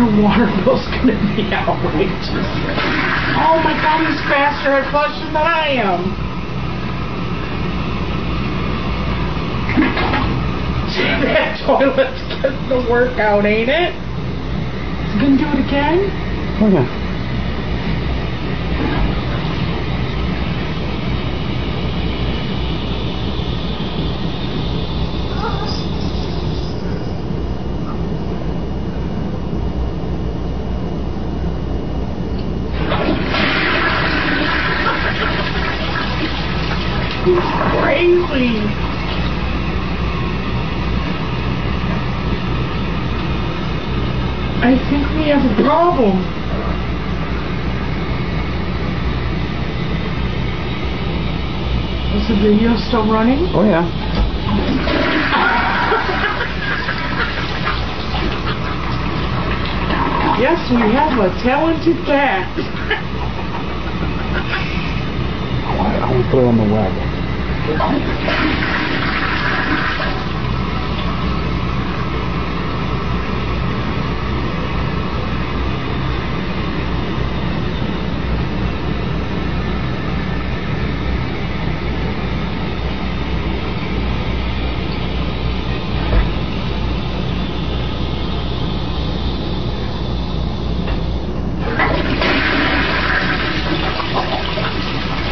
water bill's gonna be outrageous. Oh my God, he's faster at flushing than I am. See, that toilet's getting the workout, ain't it? It's gonna do it again? Oh yeah. He's crazy. I think we have a problem. Is the video still running? Oh yeah. Yes, we have a talented cat. I want to put it on the web.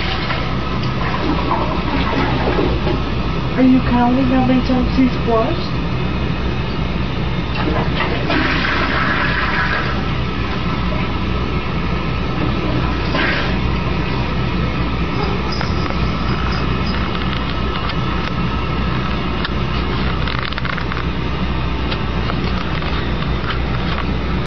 Are you counting how many times he's flushed?